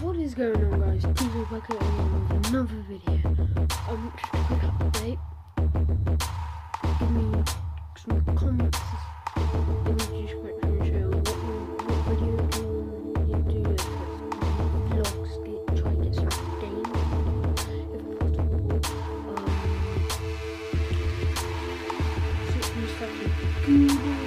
What is going on, guys? TJ back at again with another video. Just a quick update. Give me some comments in the description showing what video do you do vlogs, try and get some games if possible. Some stuff with Google.